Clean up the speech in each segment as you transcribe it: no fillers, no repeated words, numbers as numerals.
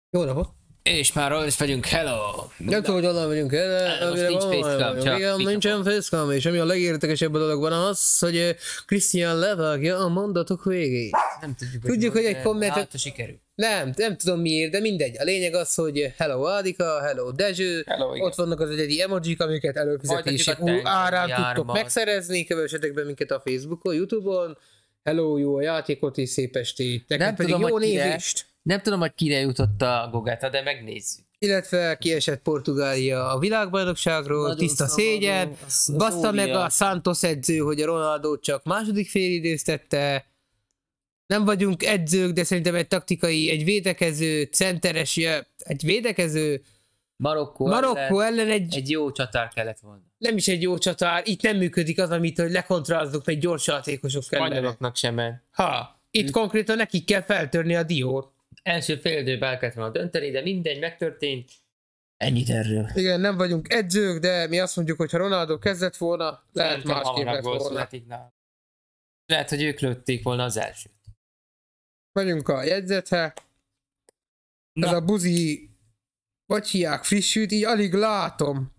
Jó napot! És már rajta vagyunk, hello! Nem tudom, hogy onnan vagyunk el, most nincs facecam, csak igen, nincsen facecam, és ami a legérdekesebb a dologban az, hogy Christian levágja a mondatok végét. Nem Tudjuk, hogy egy kommentet... Hát, sikerül. Nem tudom miért, de mindegy. A lényeg az, hogy hello Adika, hello Dezső, Hello, igen. ott vannak az egyedi emojik, amiket előfizetések Folytatjuk a árán jármat. tudtok megszerezni, kövessetek be minket a Facebookon, Youtube-on. Hello, jó a játékot és szép estét. Neked pedig jó nézést. Nem tudom, hogy kire jutott a Gogeta, de megnézzük. Illetve kiesett Portugália a világbajnokságról, Nagyon tiszta szégyen, baszta meg a Santos edző, hogy a Ronaldo csak második félidőztette. Nem vagyunk edzők, de szerintem egy taktikai, egy védekező, centeres, egy védekező Marokkó ellen egy jó csatár kellett volna. nem is egy jó csatár, itt nem működik az, amit hogy lekontrázunk, meg gyors játékosok kellene. Spanyoloknak sem ment. Itt konkrétan nekik kell feltörni a diót. Első fél időben el kellett volna dönteni, de mindegy, megtörtént. Ennyit erről. Igen, nem vagyunk edzők, de mi azt mondjuk, hogy ha Ronaldo kezdett volna, lehet másképp lett volna. Lehet, hogy ők lőtték volna az elsőt. Vagyunk a jegyzethe. Ez a buzi, hogy hiák frissült, így alig látom.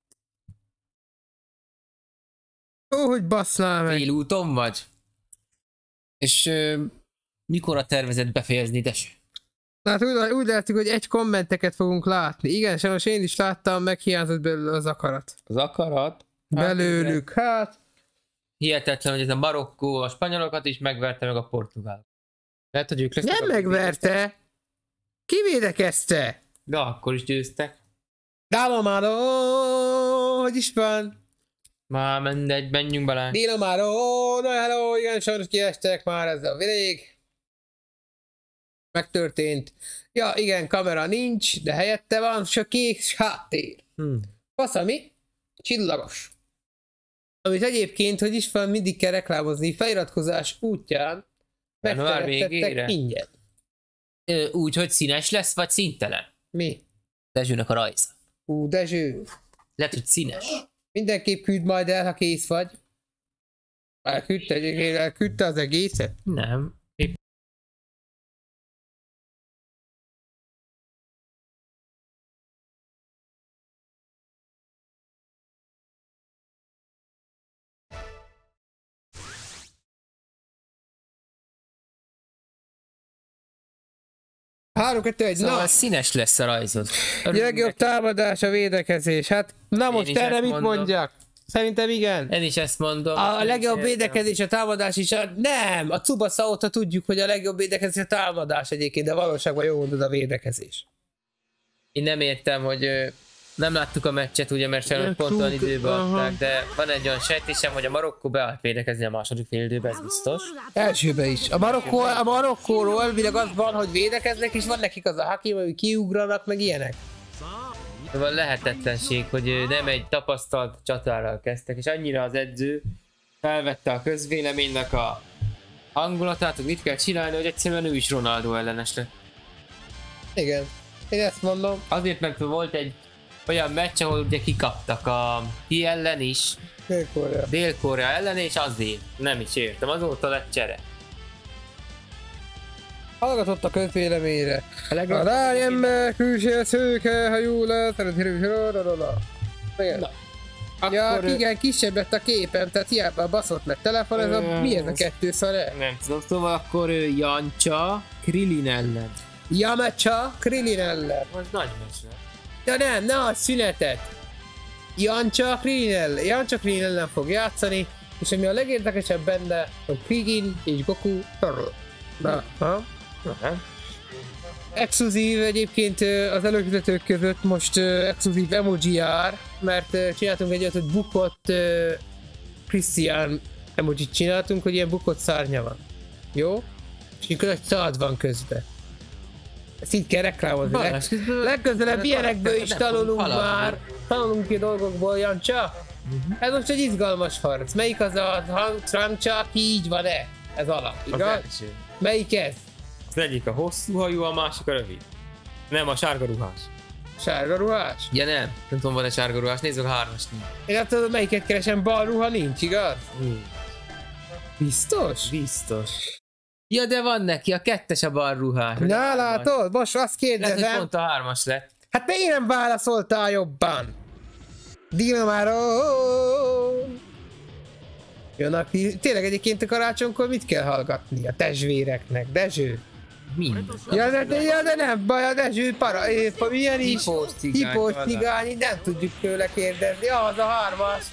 Ó, hogy basznál meg. Félúton vagy? És mikor a tervezet befejezni, Des? Hát úgy látjuk, hogy egy kommenteket fogunk látni. Igen, sajnos én is láttam, meghiányzott belőle az akarat. Az akarat? Belőlük, hát. Hihetetlen, hogy ez a Marokkó a spanyolokat is megverte meg a portugál. Lehet, hogy ők lesznek. Nem megverte. Kivédekezte. De akkor is győztek. Dálomáró, hogy is van? Már mindegy, menjünk bele. Dálomáró, na hello, igen, sajnos kiestek már, ez a végig. Megtörtént. Ja, igen, kamera nincs, de helyette van csak kék háttér. Faszami, csillagos. Amit egyébként, hogy is van, mindig kell reklámozni, feliratkozás útján megterettettek ingyen. Úgy, hogy színes lesz, vagy színtelen? Mi? Dezsőnek a rajza. Dezső. Lehet, hogy színes. Mindenképp küld majd el, ha kész vagy. Elküldte az egészet? Nem. Három, kettő, egy, Szóval na! színes lesz a rajzod. Legjobb támadás a védekezés. Hát, na most erre mit mondjak? Szerintem igen. Én is ezt mondom. A legjobb védekezés a támadás is. Nem! A Tsubasa óta tudjuk, hogy a legjobb védekezés a támadás egyébként, de valóságban jó mondod a védekezés. Én nem értem, hogy nem láttuk a meccset, ugye, mert sajnos pont olyan időben adták, de van egy olyan sejtésem, hogy a Marokkó beállt védekezni a második fél időben, ez biztos. Elsőben is. A Marokkóról elvileg az van, hogy védekeznek, és van nekik az a hakim, hogy kiugranak, meg ilyenek. Van lehetetlenség, hogy nem egy tapasztalt csatárral kezdtek, és annyira az edző felvette a közvéleménynek a hangulatát, hogy mit kell csinálni, hogy egyszerűen ő is Ronaldo ellenes lett. Igen, én ezt mondom. Azért, mert volt egy olyan meccs, ahol ugye kikaptak a ki ellen is. Dél-Korea ellen, és azért nem is értem, azóta lett csere. Hallgatott a közvéleményre. A rájember, külső szőke, ha jó lesz, ja, igen, kisebb lett a képen, tehát hiába baszott meg telefon, ez a, mi ez a kettő szar? Nem tudom, szóval akkor Jancsa Krillin ellen. Jamacsa Krillin ellen. Az nagy meccs lett. Ja nem, ne a szünetet! Jancsa Krillin ellen fog játszani, és ami a legérdekesebb benne, hogy Krillin és Goku exkluzív egyébként az előfizetők között most exkluzív emoji jár, mert csináltunk egy olyat, hogy bukott Christian emojit csináltunk, hogy ilyen bukott szárnya van. Jó? És így egy szád van közben. Ezt így kell reklámozni. Legközelebb ilyenekből is tanulunk már. Tanulunk ki dolgokból, Jancsa. Ez most egy izgalmas harc. Melyik az a Jancsa, így van-e? Ez alap, igaz? Melyik ez? Az egyik a hosszú hajú, a másik a rövid. Nem, a sárga ruhás. Sárga ruhás? Ja nem tudom, van-e sárga ruhás, nézzük a hármast. Én nem tudom, melyiket keresem, bal ruha nincs, igaz? Biztos? Biztos. Ja, de van neki, a 2-es a balruhás. Na látod, most azt Lehet, hogy kérdezem. pont a 3-as lett. Hát miért nem válaszoltál jobban? Dinamaro! Jön a tényleg egyébként a karácsonykor mit kell hallgatni a testvéreknek? Dezső? Mind. Ja, de nem baj, a Dezső milyen is? Hipósztigány, Hipósztigány, nem tudjuk tőle kérdezni. Ja, az a 3-as.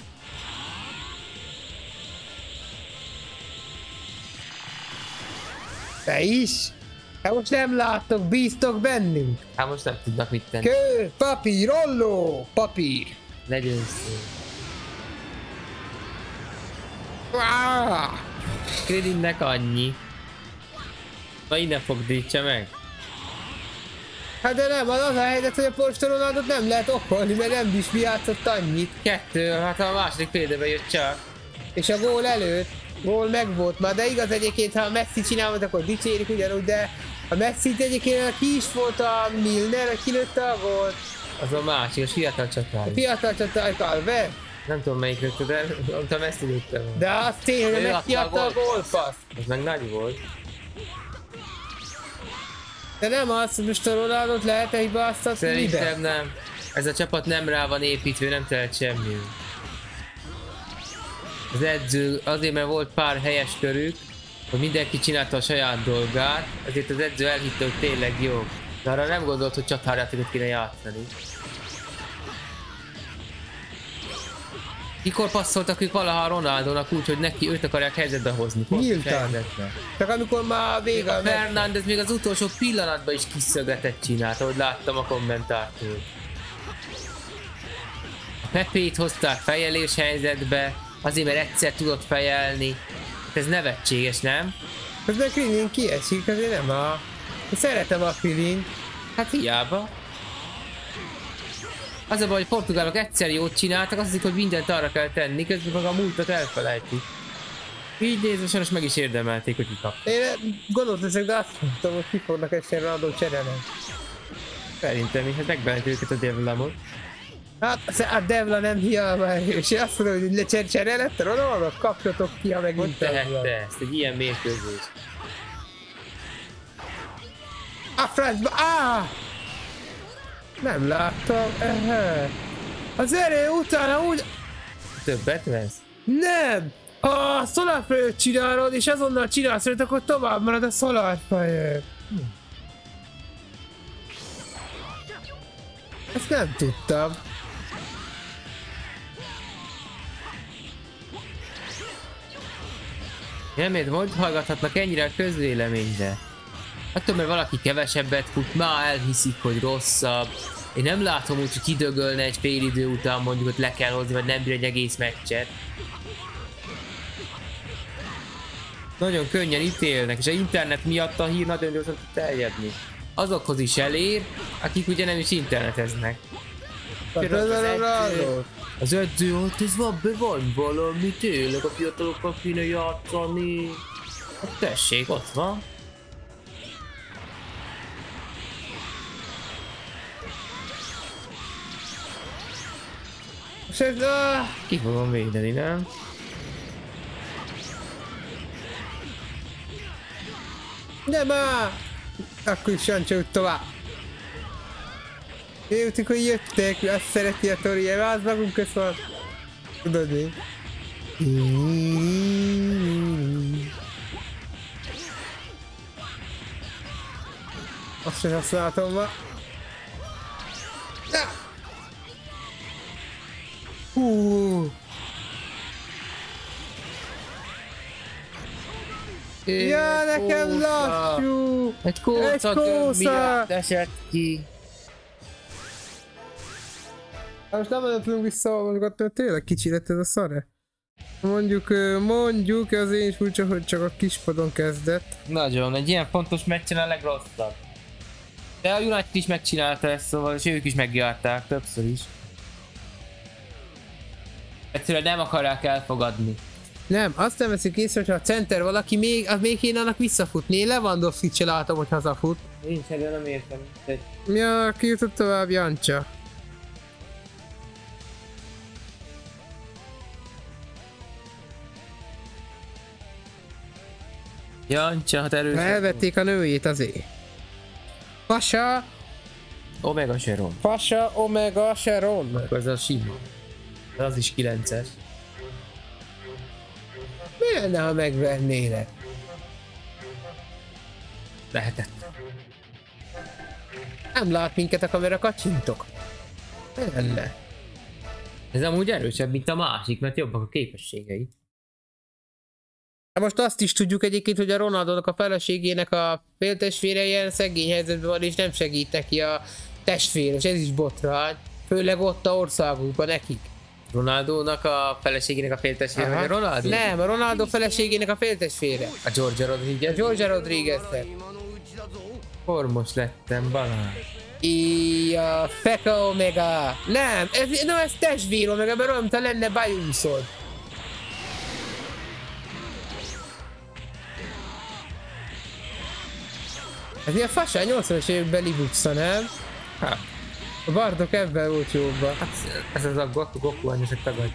Te is? Hát most nem láttok, bíztok bennünk. Hát most nem tudnak mit tenni. Kő, papír, olló, papír. Legyőztünk. Ah! Kredinnek annyi. Na innen fogdítsa meg. Hát de nem, az a helyzet, hogy a Porsche nem lehet okolni, mert nem is játszott annyit. 2, hát a második félidőben jött csak. És a gól előtt, gól meg volt már, de igaz egyébként, ha a Messi csinálod, akkor dicsérik ugyanúgy, de a Messi egyébként ki is volt a Milner, aki kilőtte a gólt. Az a másik, a fiatal csatár. A fiatal csatár, Calve. Nem tudom melyik lőtte, de a Messi lőtte volna. De az tény, hogy Ő Messi adta a adta a gólpaszt. Az meg nagy volt. De nem az, most a Ronaldot lehet-e hibáztatni ide? Szerintem nem. Ez a csapat nem rá van építve, nem tehet semmi. Az edző azért, mert volt pár helyes körük, hogy mindenki csinálta a saját dolgát, ezért az edző elhitte, hogy tényleg jó. De arra nem gondolt, hogy csatárjátékot kéne játszani. Mikor passzoltak ők valaha Ronaldónak úgy, hogy neki őt akarják helyzetbe hozni? Nyíltan. Csak amikor már vége a Fernández még az utolsó pillanatban is kiszögetet csinált, ahogy láttam a kommentártól. A Pepét hozták fejelés helyzetbe, azért mert egyszer tudott fejelni. Hát ez nevetséges, nem? Közben Krillin kiesik, azért nem a... Szeretem a Krillin. Hát hiába. Az a baj, hogy portugálok egyszer jót csináltak, azt hiszik, hogy mindent arra kell tenni, közben meg a múltat elfelejtik. Így nézve sajnos meg is érdemelték, hogy kikaptak. Én gondoltam, de azt mondtam, hogy ki fognak esni Ronaldo cserélni. Szerintem is, hát megbeneti őket a Devlamot. Hát a Devla nem hiába, és azt mondom, hogy cserélett a Ronaldo, kapjatok ki, ha megint Tehette ezt, egy ilyen mérkőzés. A francba, nem láttam, az erő utána úgy... Többet vesz? Nem! Ha a szolárfejőt csinálod, és azonnal csinálsz, akkor tovább marad a szolárfejő. Ezt nem tudtam. Nem értem, hogy hallgathatnak ennyire a közvéleményre? Attól, mert valaki kevesebbet fut, már elhiszik, hogy rosszabb. Én nem látom úgy, hogy kidögölne egy fél idő után, mondjuk, hogy le kell hozni, vagy nem bír egy egész meccset. Nagyon könnyen ítélnek, és az internet miatt a hír nagyon gyorsan tud terjedni. Azokhoz is elér, akik ugye nem is interneteznek. Az edző, hát ez van valami, tényleg a fiatalokkal kéne játszani. Hát tessék, ott van. Ki fogom védeni, nem? De már! Akkor is Sancho úgy tovább. Értik, hogy jöttek, azt szereti a Toriev, az magunk közt van. Tudod mi? Azt sem használhatom ma. Ja, nekem lassú! Egy kósza esett ki. Most nem nagyon tudunk visszaolvasgatni, hogy tényleg kicsi lett ez a szare. Mondjuk, az én is furcsa, hogy csak a kispadon kezdett. Nagyon, egy ilyen fontos meccsen a legrosszabb. De a United is megcsinálta ezt, szóval, és ők is megjárták többször is. Egyszerűen nem akarják elfogadni. Nem, azt nem veszik észre, hogyha a center valaki még kéne annak visszafutni. Én Lewandowski-t se látom, hogy hazafut. Nincs, erről nem értem. De... Ja, ki jutott tovább, Jancsa. Jancsa, hát erős. Elvették a nőjét azért. Pasha! Omega Sharon. Pasha Omega Sharon. Akkor ez a sima. Az is 9-es. Mi lenne, ha megvernének? Lehetett. Nem lát minket a kamera, kacsintok. Mi lenne? Ez amúgy erősebb, mint a másik, mert jobbak a képességei. Most azt is tudjuk egyébként, hogy a Ronaldónak a feleségének a féltestvére ilyen szegény helyzetben van, és nem segít neki a testvér, és ez is botrány. Főleg ott a országukban nekik. Ronaldónak a feleségének a féltestvére, vagy a Ronaldo? Nem, a Ronaldo feleségének a féltestvére. A Georgia Rodriguez. Georgia Rodriguez-nek. Formos lettem, Balázs. A Feka Omega. Nem, ez testvér Omega, mert olyan, mintha lenne bajúszod. Ez ilyen fasán 80-as évekbeli buksza, nem? Hát. A Bardock ebben volt jobban. Hát ez az a Goku anyosok tagadja.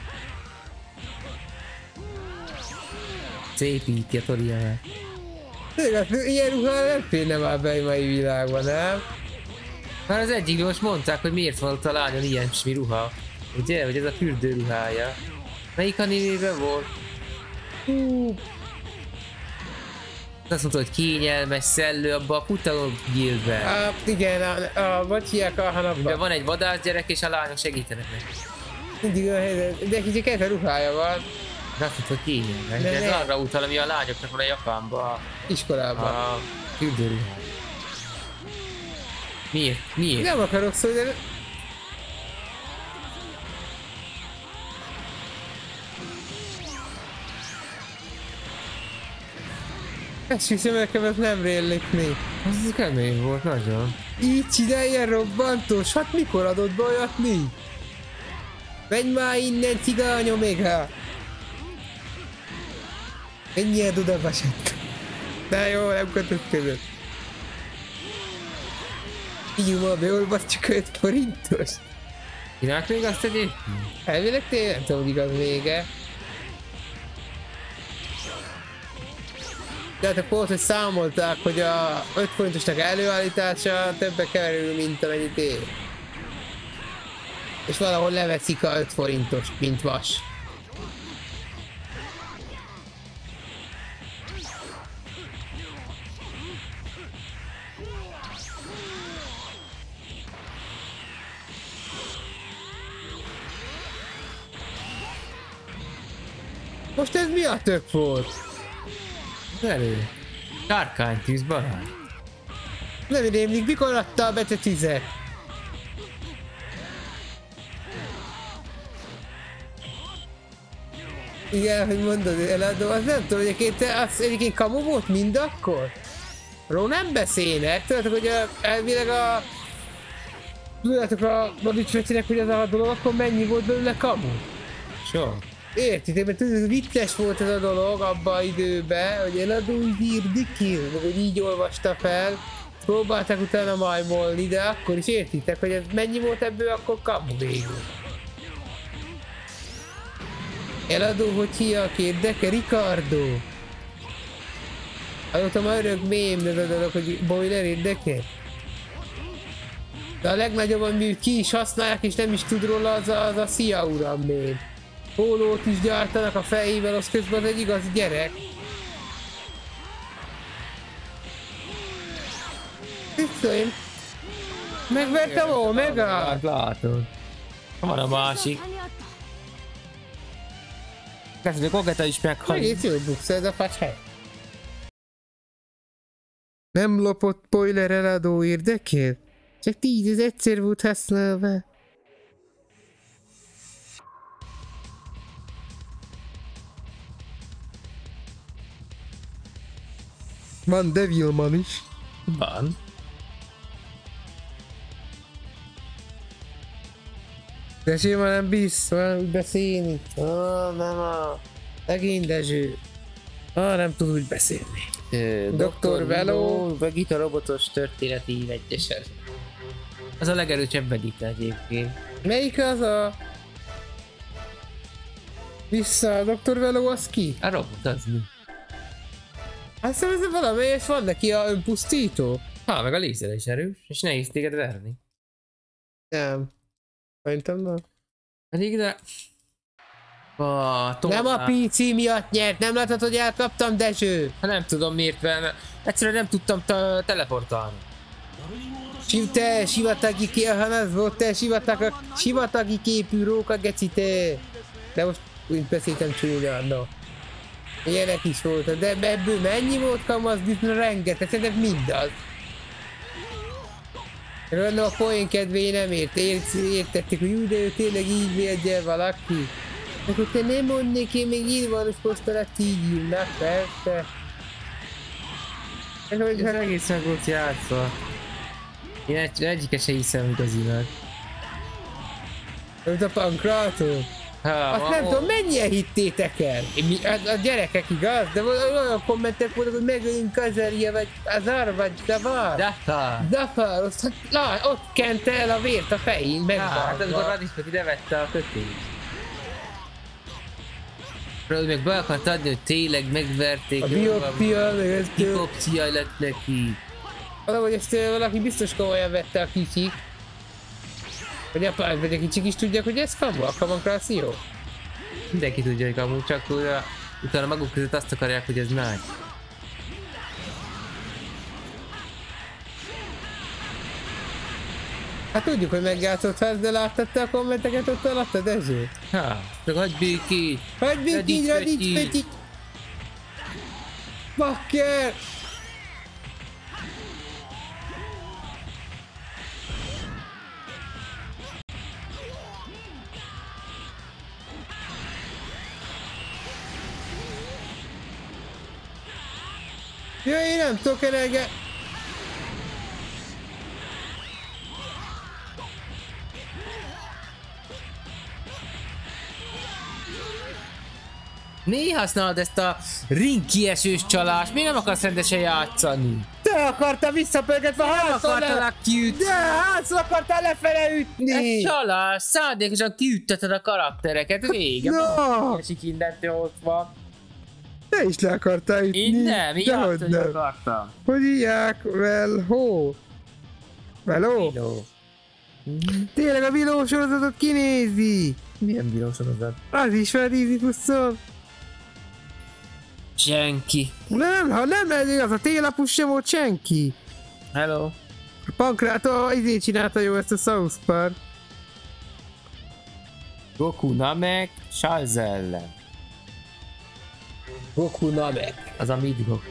Szépíti a Toriyamát. Tényleg, ilyen ruha nem férne már be a mai világban, nem? Már az egyik most mondták, hogy miért van ott a lányon ilyen smi ruha. Ugye, hogy ez a fürdő ruhája. Melyik animében volt? Azt mondta, hogy kényelmes szellő abba a futalom guildben. Igen, vagy hiák a hanapban. Ugye van egy vadász gyerek és a lányok segítenek neki. Mindig olyan helyzet, de kicsit ez a ruhája van. De azt mondta, hogy kényelmes. De ez arra utal, ami a lányoknak van a Japánban. Iskolában. A fürdő ruhája. Miért? Nem akarok szólni, de... Ezt hiszem, nekem ez nem réllikni. Az kemény volt, nagyon. Így csinálja robbantós, hát mikor adott be olyat mi? Menj már innen, cigány Omega! Menjél oda, basett! De jó, nem kötöttem. Így ma beolvasd csak 5 forintos. Csinálják még azt egyébként? Elvileg tényleg nem tudom, hogy igaz vége. Tehát a pont, hogy számolták, hogy a 5 forintosnak előállítása többe kerül, mint amennyit ér. És valahol leveszik a 5 forintos, mint vas. Most ez mi a tök volt? Elő. Sárkánytűz, Balázs. Nem rémlik, mikor adta a Bete 10-et? Igen, hogy mondod, eladó, az nem tudom, hogy egyébként kamu volt mindakkor? Róla nem beszélnek, tudjátok, hogy elvileg a... Tudjátok a Badics hogy az a dolog, akkor mennyi volt belőle kamu? Sok. Értitek, mert tudod, vicces volt ez a dolog abban az időben, hogy eladói hírdikil, hogy így olvasta fel, próbálták utána majmolni, de akkor is értitek, hogy ez mennyi volt ebből, akkor kamu végül. Eladó, hogy hívják érdeke? Ricardo. Azóta már örök mém ez a dolog, hogy boiler érdeke. De a legnagyobb, ami ki is használják és nem is tud róla, az a Szia uram mém. Pólót is gyártanak a fejével, az közben az egy igazi gyerek. Tisztelém. Megvertem Omega? Hát látod. Van a másik. Kezdve, hogy Kogeta is meghal. Egész jó buksz ez a facsáj. Nem lopott spoiler eladó érdekét? Csak 10 egyszer volt használva. Van Devilman is. Van. De simán nem bízsz már úgy beszélni. Nem a... Legény Dezső. Nem tud úgy beszélni. Dr. Velo. Vegeta robotos történeti egyesen. Az a legerősebb Vegeta egyébként. Melyik az a... Vissza a Dr. Velo az ki? A robot az mi? Azt hiszem, ez valamelyes van neki a önpusztító. Meg a lézere is erős, és nehéz téged verni. Nem. Szerintem nem. Pedig de... Nem a PC miatt nyert, nem látod, hogy elkaptam, Dezső? Nem tudom miért, mert egyszerűen nem tudtam teleportálni. Te sivatagi az volt, te sivatagi képű róka geci, te. De most úgy beszéltem csúnyán, no. Ilyenek is voltak, de ebből mennyi volt kamasz, bizony rengeteg, szerintem mindaz. Rönne a poén kedvé nem értették, hogy úgy, de ő tényleg így védje valaki. Akkor te nem mondd neki, még nyilvános posztolat így írnak, persze. Ez egész meg volt játszva. Én egyiket se hiszem igazinak. Ez a pankrátor? Azt nem tudom, mennyien hittétek el? A gyerekek igaz? De olyan kommentek voltak, hogy megölünk Kazerje, vagy Azar, vagy Zavar. Zafar, ott kente el a vért a fején, megvágva. Hát amikor Radispot ide vette a kötést. Hogy meg be akart adni, hogy tényleg megverték. A biopsia, meg ez biopsia lett neki. Valahogy ezt valaki biztos komolyan vette a kicsik. Vagy apád, vagy a kicsik is tudják, hogy ez kamu, a kamankráció? Mindenki tudja, hogy kamu, csak utána maguk között azt akarják, hogy ez nagy. Hát tudjuk, hogy megjátszotthál, de láttad te a kommenteket ott alatt, Dezső? Csak hagyd békét! Hagyd békét, Radics Petit! Bakker! Ja, én nem tudok eleget. Miért használod ezt a ringkiesős csalást? Miért nem akarsz rendesen játszani? Te akartál visszapörgetve, akartalak kiütni! De hátszol akartál lefele ütni! Ez csalás! Szándékosan kiütteted a karaktereket, régen. No! Esik indentől ott van. Te is le akartál ütni. Én nem, így akartam. Hogy írják? Velho? Velho? Tényleg a videó sorozatot kinézi! Milyen videó sorozat? Az is fel Easy Pluszon. Senki. Nem, ha nem ez az a télapus sem volt senki. Hello. A Pankrátor izét csinálta jó ezt a South Park. Goku Namek, Charles ellen. Goku Namek. Az a Mid Goku.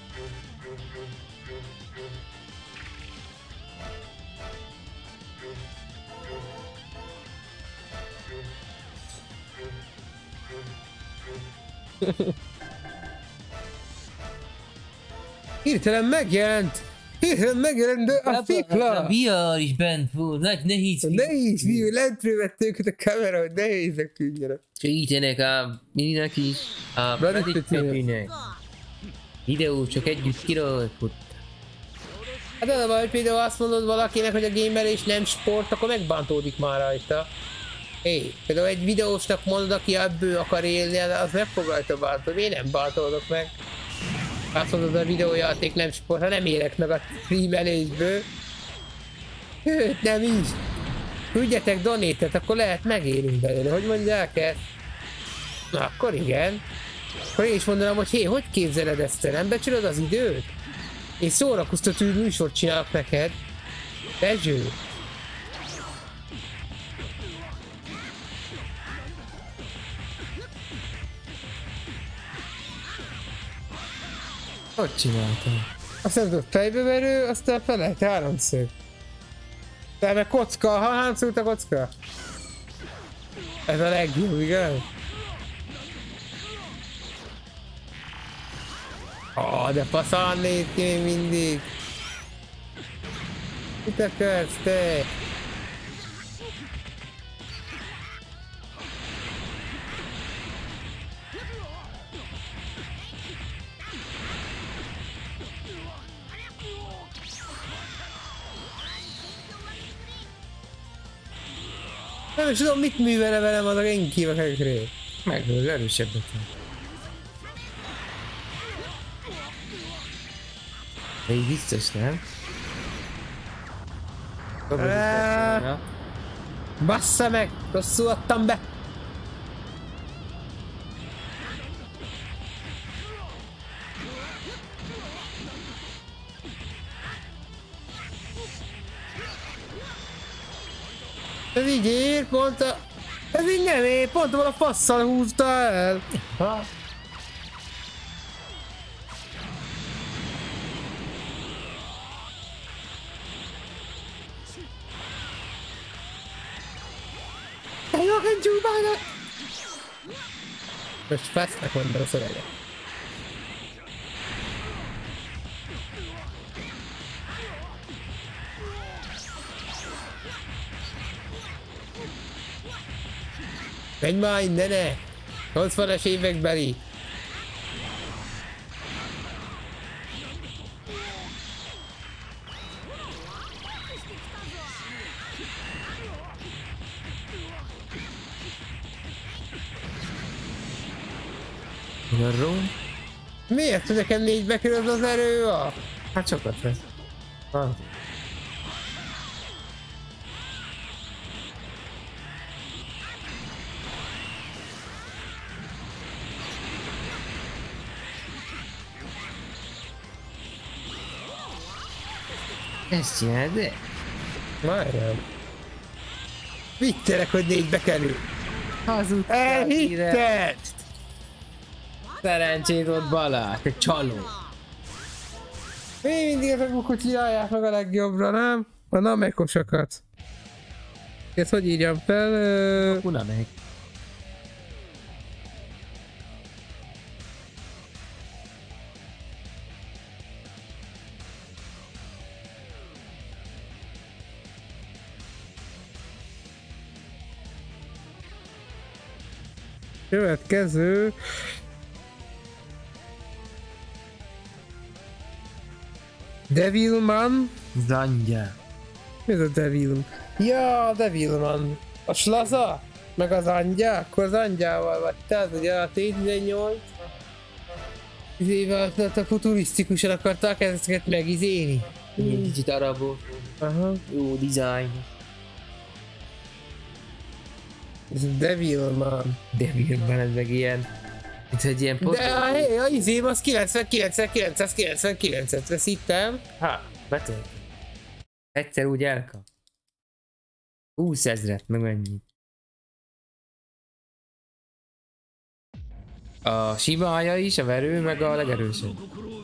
Hirtelen megjelent! Hirtelen megjelent a fikla! A VR is bent volt, nehéz fiú. Nehéz fiú, lentről vett őket a kamera, hogy nehézek tűnjenek. Segítenek a minek is, a Predictetinek. Videó csak együtt kirolkott. Hát az a baj, hogy például azt mondod valakinek, hogy a gamerés nem sport, akkor megbántódik már rajta. Hé, például egy videósnak mondod, aki ebből akar élni, az meg fog rajta bántani. Én nem bántódok meg. Azt mondod, a videójáték nem sport, ha nem élek meg a streamelésből. Nem is. Küldjetek donétet, akkor lehet megélünk belőle. Hogy mondják ezt? Na, akkor igen. Akkor én is mondanám, hogy hé, hogy képzeled ezt, te nem becsülöd az időt? Én szórakoztató műsort csinálok neked. Dezső. Hogy csináltam? Azt nem tudod, fejbeverő, aztán felelt háromszög. De meg kocka, ha háromszög a kocka? Ez a legjobb, igaz? De faszán néz ki még mindig. Mit akarsz te? Nem is tudom, mit művele velem az a Genki a kekré. Megölő, erősebbet. De így biztos, nem? Bassza meg! Rosszul adtam be! Ez így ér, pont a... Ez így nem ér, pont van a fasszal húzta el! Ha? Most fesznek mondom a szöveget. Menj már innen! 80-as évekbeli! Miért? Hogy nekem 4-be kerül az erő? Hát sokat vesz. Ezt csináld, de? Várjál. Vittelek, hogy 4-be kerül. Hazudtál. Elhitted! Szerencsét ott Balázs, te csaló. Mi mindig ezek bukot csinálják meg a legjobbra, nem? A namekosokat. Ezt hogy írjam fel? Unamek. Következő... Devilman? Zangya. Mi ez a Devil? Ja, a Devilman. A slaza? Meg az angya? Akkor az angyával vagy te, az ugye a T-18. Izével a futurisztikusan akarták ezeket megizélni. Ilyen kicsit arabó. Aha. Jó design. Ez a Devilman. Devilman, ez meg ilyen... Mint egy ilyen De a izém az 99.999-et veszítem. Betölt. Egyszer úgy elkap. 20 000-et, meg mennyi. A sima haja is, a verő, meg a legerősebb.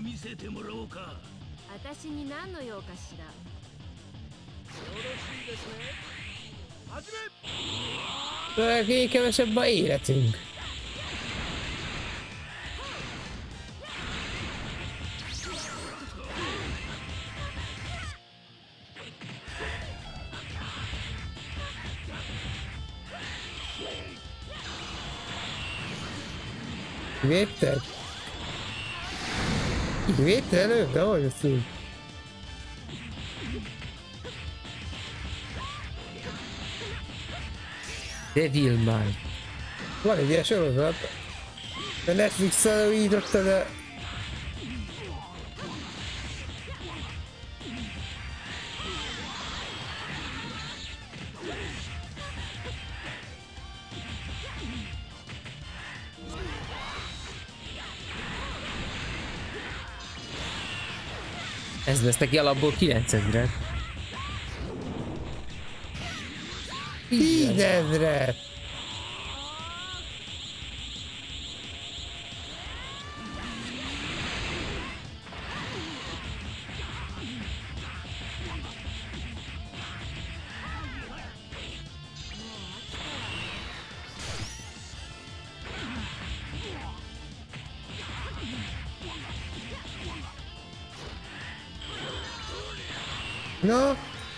Még kevesebb a életünk. Védted? Védted előbb? De hogy azt úgy? Devilman. Van egy ilyen sorozat. A Netflix-en újította, de... Ez lesz neki alapból 9000-et. 10 000-et! No?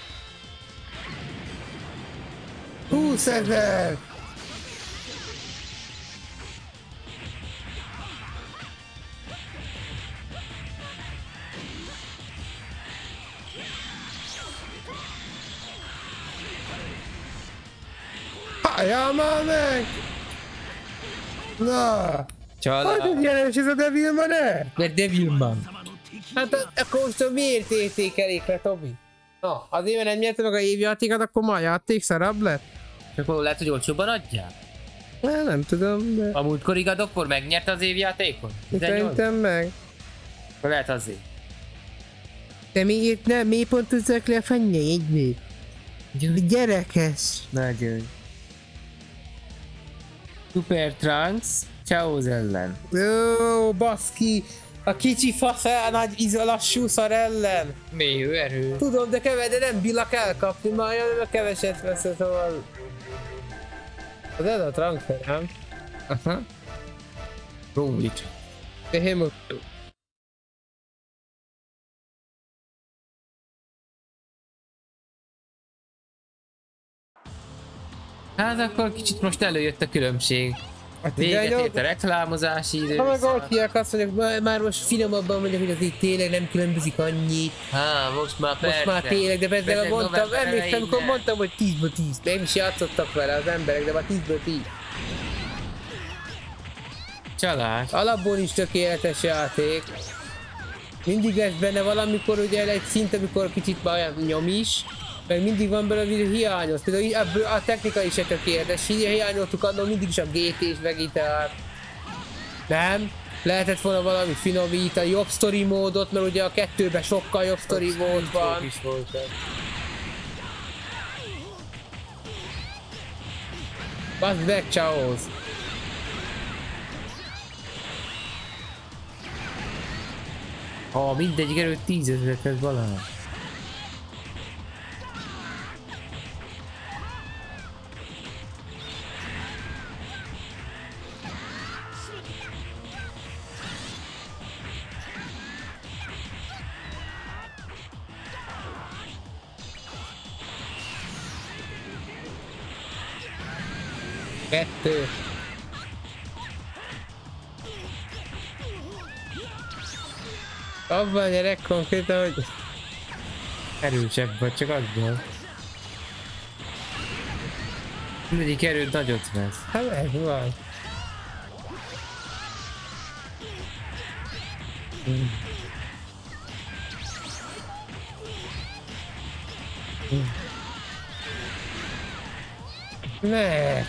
20 000! Halljál már meg! Na! Csalá. Hogy jelenés ez a Devilman-e? Mert Devilman. Hát akkor most miért értékelik le, Tobi? Na, azért mert nem nyerte meg a évjátékot, akkor ma a játék szarabb lett? Csak akkor lehet, hogy olcsóban adják? Nem tudom, de... A múltkori God of War megnyerte az évjátékot? Szerintem meg. Akkor lehet azért. De miért nem? Miért pont tudják le a fennyéig? Gyerekes! Nagyon. Super Trunks, Chaos ellen. Ó, baszki! A kicsi fasz nagy lassú szar ellen! Mélyű erő. Tudom, de nem billak elkapni, már olyan keveset vesz, szóval... Az ez a transfer, nem? Aha. Róvics. Behemotto. Hát akkor kicsit most előjött a különbség. Hát Véget ért a reklámozási idő. Ha meg Alkiák azt mondják, már most finomabban mondják, hogy az így tényleg nem különbözik annyit. Most már persze. Most már tényleg, de persze mondtam, emlékszem, amikor mondtam, hogy 10-ből 10. Nem is játszottak vele az emberek, de már 10-ből 10. Csalás. Alapból is tökéletes játék. Mindig lesz benne valamikor ugye egy szint, amikor kicsit már olyan nyom is. Meg mindig van belőle, hogy hiányoz. Például ebből a technika is egy tökéletes. Hiányoltuk annól mindig is a GT-s meg gitárt. Nem? Lehetett volna valami finomítani, jobb story módot, mert ugye a kettőben sokkal jobb story mód van. Baszd meg, Chaos! Mindegyik erőt 10 000-et ez valahogy. Kettő. Abban gyerek konkrétan, hogy... Erősebb vagy, csak abban. Mindegyik erőt nagyot vesz. Hát ez van. Ne.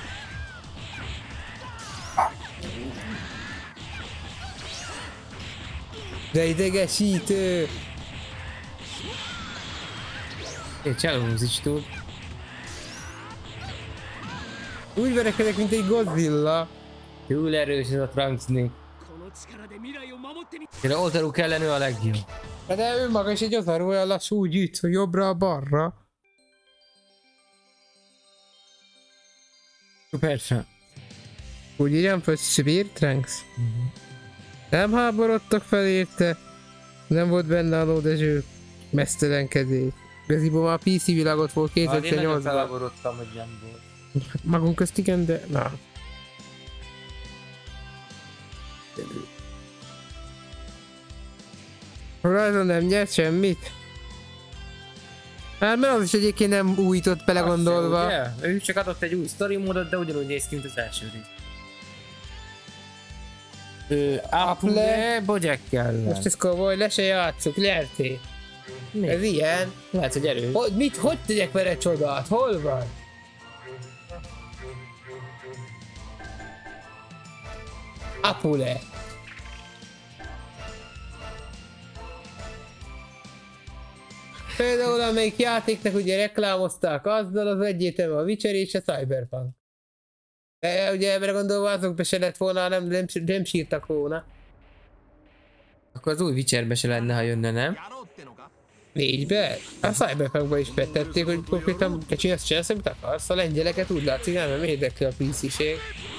De idegesítő! Egy csalózis tud. Úgy verekedek, mint egy Godzilla. Túl erős ez a Trunksnék. De Ozaru ellen ő a legjobb. De ő maga is egy Ozaru, olyan lassú, úgy üt, hogy jobbra-balra. Persze. Úgy írjam fel, Spear Trunks. Nem háborodtak fel érte. Nem volt benne a lódezső mesztelenkedés. Igaziból már PC világot volt Én nagyon 2008-ban. felháborodtam, hogy nem volt. Magunk közt igen, de na. Horizon nem nyert semmit? Hát mert az is egyébként nem újított belegondolva. Ő csak adott egy új story módot, de ugyanúgy néz ki, mint az első rész. Apple Bojack ellen. Most ez komoly, le se játszok, lerté. Ez ilyen. Lehet, hogy erős. Hogy tegyek vele csodát? Hol van? Apule. Például amelyik játéknak ugye reklámozták azzal, az egyértelmű a Witcher és a Cyberpunk. De ugye ebbre gondolva azokba se lett volna, nem sírtak volna. Akkor az új Witcherbe se lenne, ha jönne, nem? 4-be? A Cyberpunkba is betették, hogy konkrétan te csinálsz, amit akarsz. A lengyeleket úgy látszik, nem érdekli a PC-ség.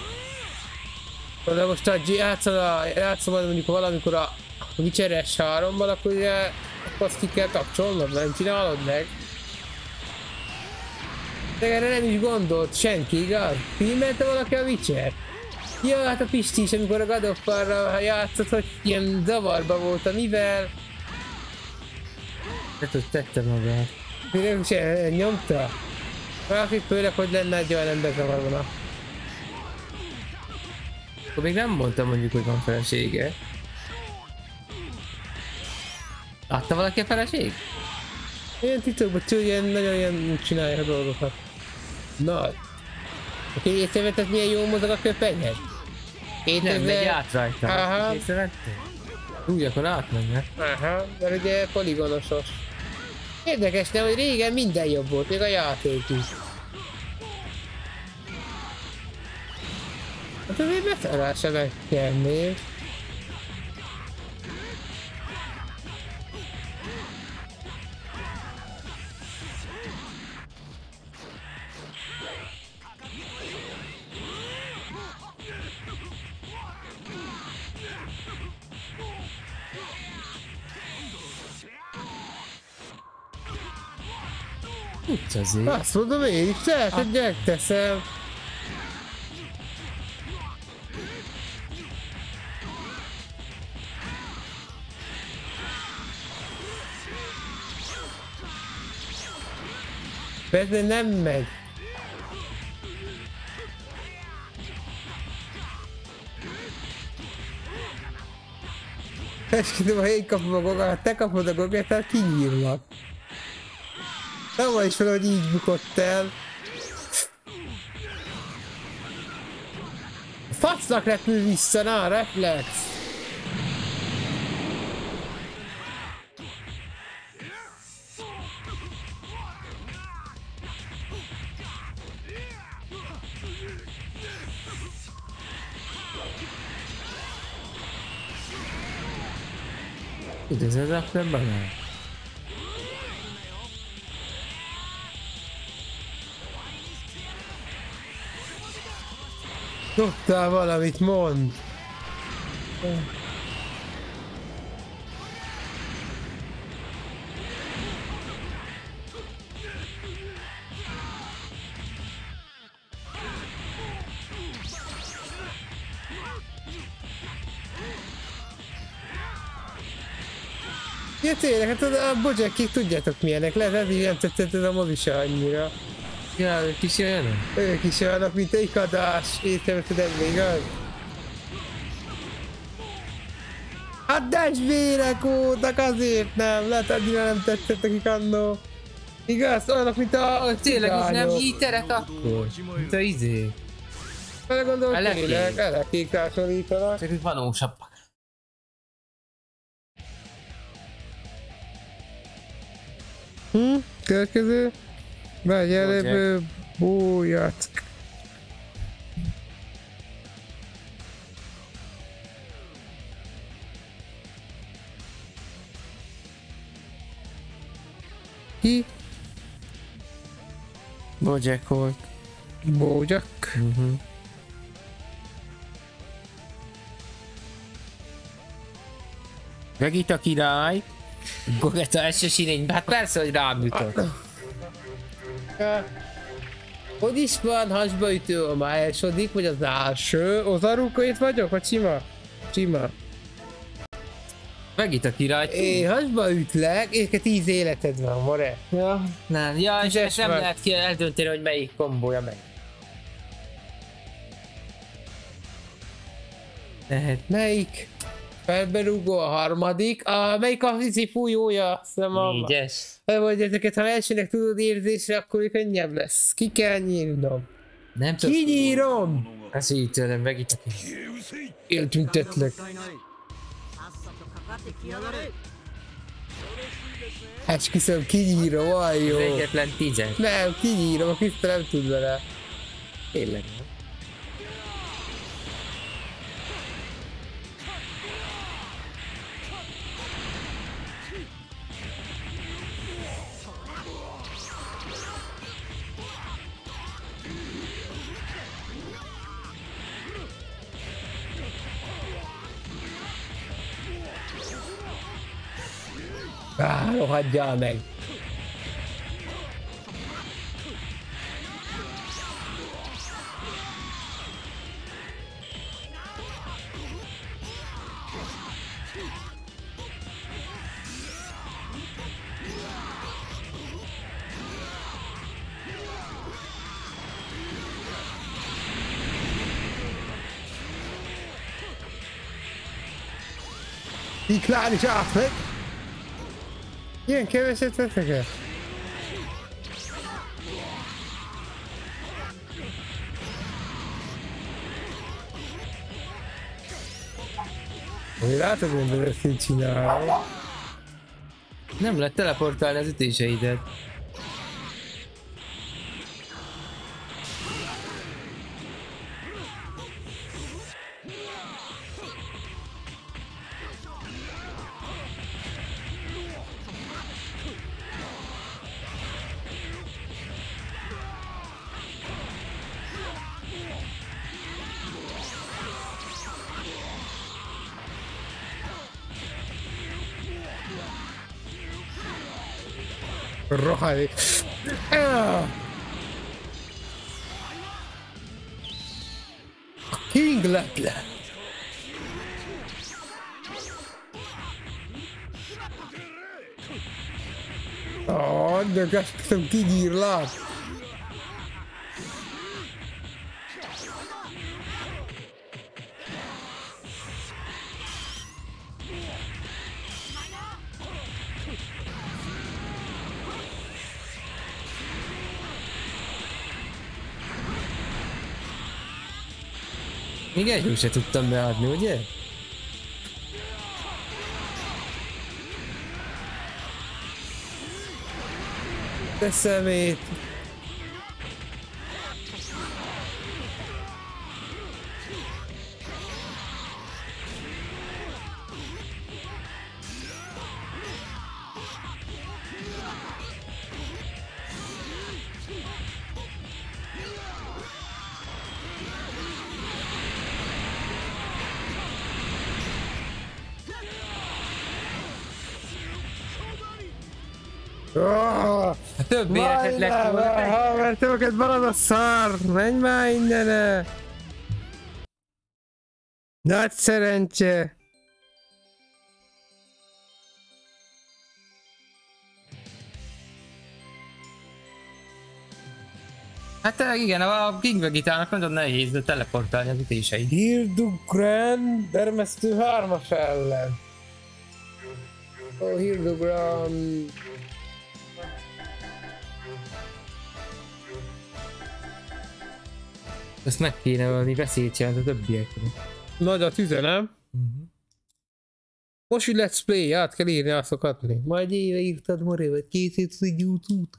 De most játszom mondjuk valamikor a Witcher-es 3-ban, akkor ugye azt ki kell kapcsolnod, nem csinálod meg. De erre nem is gondolt senki, igaz? Filmelte valaki a Witcher? Ja, hát a Pisti is, amikor a God of War-ra játszott, hogy ilyen zavarba volt, mivel... Hát, hogy tette magát. Mire se nyomta? Valaki főleg, hogy lenne egy olyan ember zavarvona. Akkor még nem mondtam mondjuk, hogy van felesége. Látta valaki a feleség? Ilyen titokban ilyen nagyon ilyen csinálják a dolgokat. Na. Oké, észrevetted milyen jól mozog a köpenyed? Nem megy át rajta. Aha. Észrevettél? Úgy, akkor átmenne. Aha, mert ugye poligonosos. Érdekes, nem, hogy régen minden jobb volt, még a játék is. Hát azért beszállásra meg kell még. Tudsz azért. Azt mondom én is, lehet, hogy megteszem. Persze nem megy. Esküdöm, ha én kapom a gogát, ha te kapod a gogát, hát kinyírlak. Nem van is fel, hogy így bukott el. Fasznak repül vissza, na, reflex. Ez a nem. Tudtál valamit, mond. Ja tényleg, hát a Bojackik tudjátok milyenek, lehet ezért nem tetszett ez a mozi se annyira. Ja, ők is olyanok? Ők is olyanok, mint egy kadás, észrevetted ebben, igaz? Hát desvérek voltak, azért nem, lehet annyira nem tetszett nekik annó. Igaz? Olyanok, mint a tényleg, az nem cigányok. híterek akkor? Mint a izé. Vele gondolom, Elekék. tényleg, elekék hasonlítanak. Csak itt valósabbak. Következő. Megy előbb, Bojack. Ki? Bojack volt. Bojack. Vegeta király. Gogeta első sínényben, hát persze, hogy rám jutott. Hogy is van hasbaütő a második, vagy az első? Ozaruko itt vagyok, vagy sima? Sima. Vegeta király. Én hasba ütlek, és 10 életed van, more. Ja. Nem, ja, és Tízes nem vagy. lehet ki eldönteni, hogy melyik kombója meg. Lehet. Melyik? Felberúgó a harmadik. Melyik a vízi fújója? Négyes. Vagy ezeket, ha elsőnek tudod érzésre, akkor könnyebb lesz. Ki kell nyírnom. Nem tudom. Kinyírom! Ez így tőlem, Vegeta király. Eltüntetlek. Esküszöm, kinyírom, olyan jó. Az egyetlen 10-es. Nem, kinyírom, a Krista nem tud vele. Tényleg. Rohadjál meg. Diklán is átmegy. Ilyen keveset vettek el? Hogy látod, hogy ezt így csinálom. Nem lehet teleportálni az ütéseidet. Rohadék. A King lett le. De esküszöm kigyírlak. Még egyről se tudtam beadni, ugye? Te szemét. Több életet lett volna. Mert többeket marad a szar! Menj már innen! Nagy szerencse! Hát igen, a King Vegetának nagyon nehéz teleportálni az ütéseit. Hildugrand dermesztő 3-as ellen. Ó, Hildugrand. Ezt meg kéne valami veszélyt jelent a többiekre. Nagy a tüze, nem? Most, hogy let's play, át kell írni, azokat. Majd éve írtad, Moré, vagy készítsz egy YouTube-t.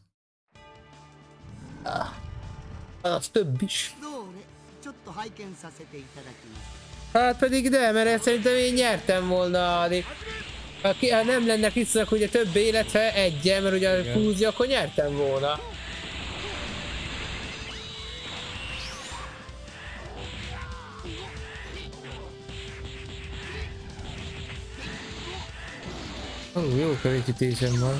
Az több is. Hát pedig de, mert szerintem én nyertem volna. Ha nem lenne Krisztának ugye több életre egyen, mert ugye a fúzió, akkor nyertem volna. Jó kerékítésem van.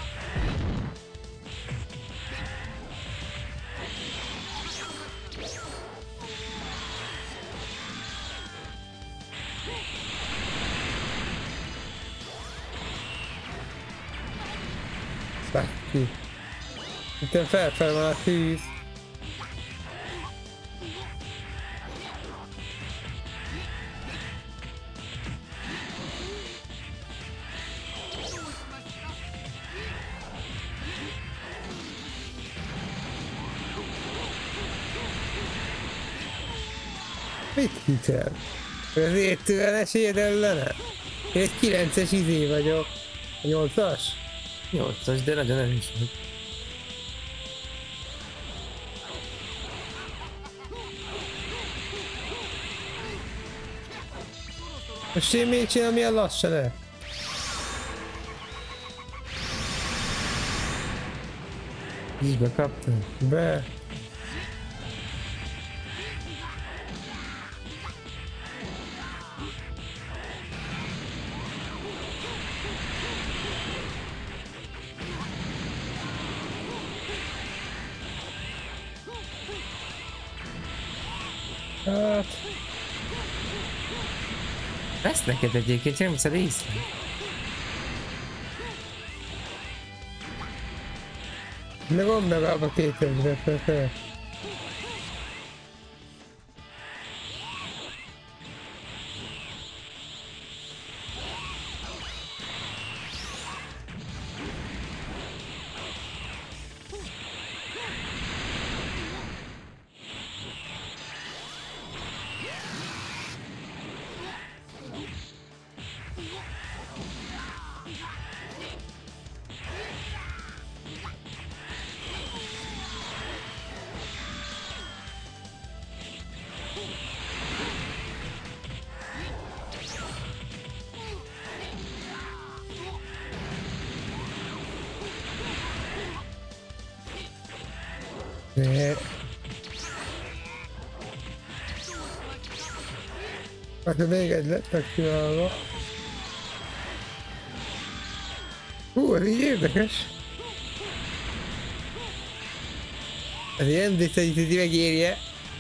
Ki. Itt felfel van a tűz. Mit hitel? Ezért tőle esélyed ellene? Én egy 9-es izé vagyok. 8-as? 8-as, de nagyon erős vagy. Most én még csinálom, milyen lassan-e? Így bekaptam? Be. Hát... Ezt neked egyébként, sem hiszed észre? Ne gond legalább a 2000-et. Akkor még egy lett aktiválva. Ez így érdekes. Ez ilyen, de szerintem megérje.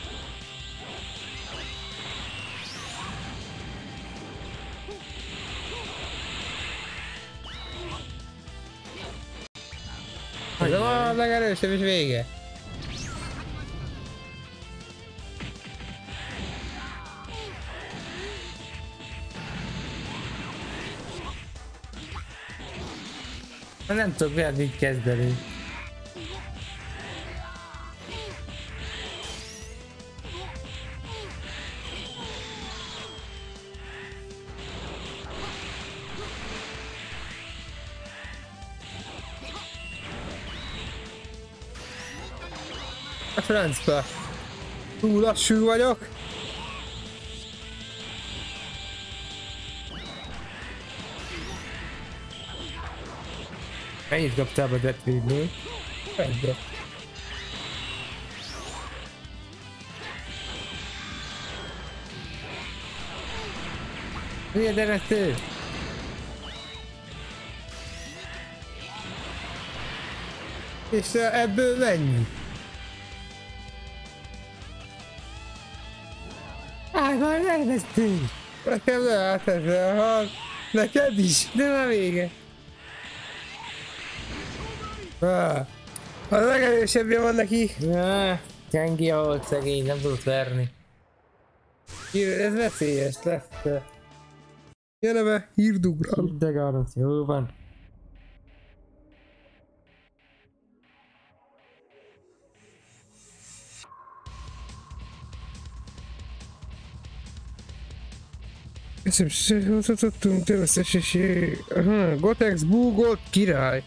Ez a legerősebb és vége. Nem tudok veled így kezdeni. A francba. Túl lassú vagyok. Mennyit kaptál a Deathwing-nél? Egyet. Hülye deresztő! És ebből mennyi? Már elvesztünk! Nekem lehet ezzel, neked is, de már vége. A legerősebbje van neki. Gyengi volt szegény, nem tudott verni. Ez veszélyes lesz. Gyere be, hírdugra. Hiddegárat, jó van. Köszönöm, szépen, te összességé. Gotex Búgolt király.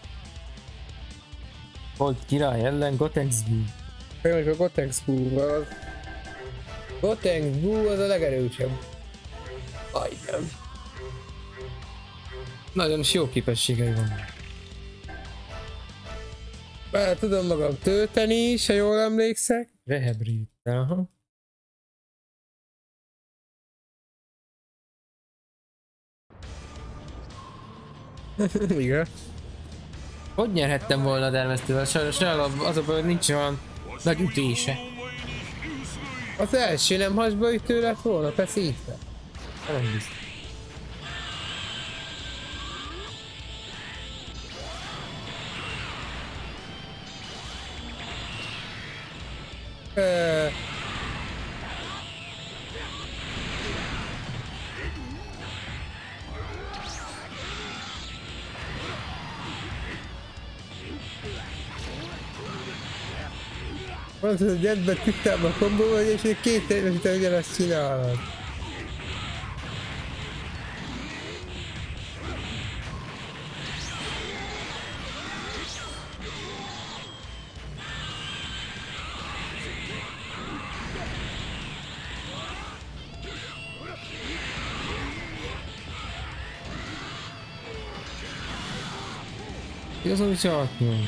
Volt király ellen Gotex Bú. Olyan, a Gotex Bú az. Gotex Bú az a legerősebb. Ajdnem. Nagyon is jó képességei van. Már tudom magam tölteni is, ha jól emlékszek. Rehebrid, aha. Igen. Hogy nyerhettem volna a dermesztővel? Sajnos az a baj, hogy nincs olyan nagy ütése. Az első nem hasba ütő lett volna, feszítve. Nem biztos. Mondtad, hogy ebben tisztában kombó vagy, és még két éves te ugyanazt csinálod. Igazán is alapnyom.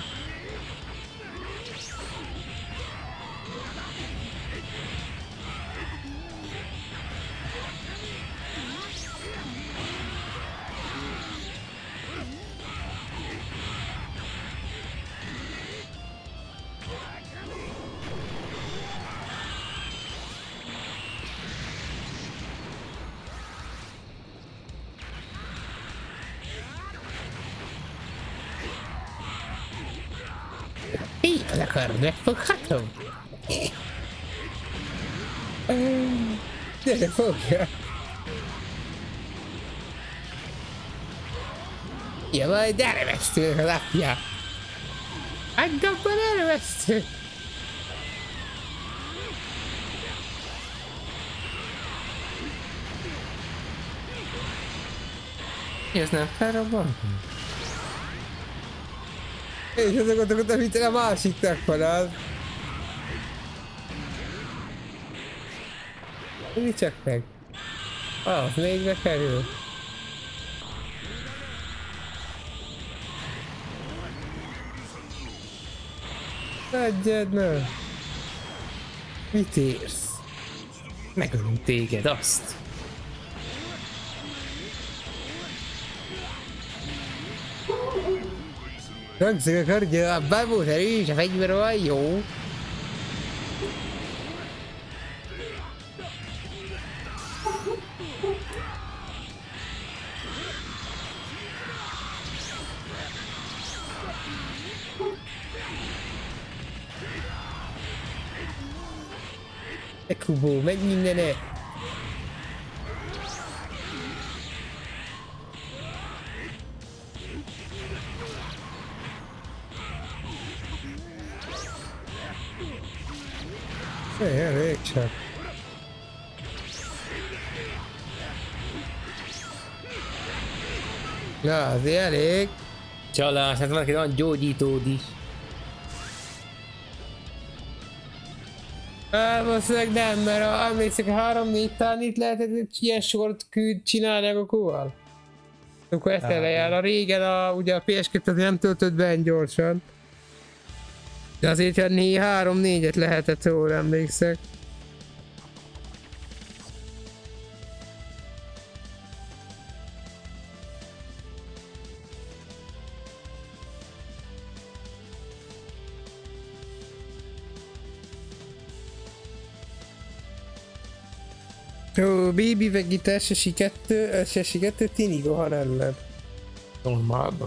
Így az akar, megfoghatom? Gyere, fogja! Ja, majd elvesztő a lapja! Add abban elvesztő! Ez nem felrobbantunk? És azokat amit a másiknak van az. Mi csak meg? Az még bekerül. Adjad, nem. Mit érsz? Megölünk téged, azt. Rögzök a körgyő, a babó erős, a fegyver olyan jó. Kubó, meg mindenet. Elég csak. Na, azért elég. Csalás, hát valaki van gyógyítód is. Valószínűleg nem, mert emlékszek, 3-4 tán itt lehetett ilyen sort csinálni a Gokuval. Akkor ezt elejel. A régen ugye a PS2 azért nem töltött be gyorsan. De azért 3-4-et lehetett, jól emlékszek. Baby Vegeta SSI2 Tini Gohan ellen. Normálban.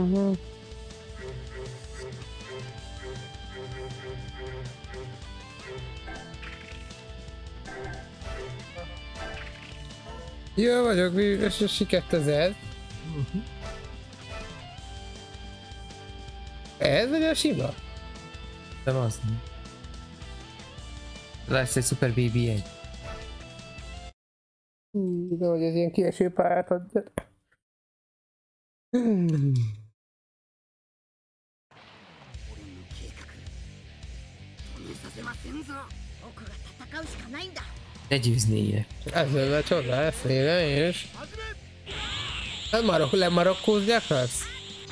Jó vagyok, SSI2 ez. Ez vagy a sima? Nem az nem. Lesz egy Super BB1. De hogy ez ilyen kieső pályát adja. Ne győznéje. Ez lenne a csoda, ezt nézem is. Lemarokkózni akarsz?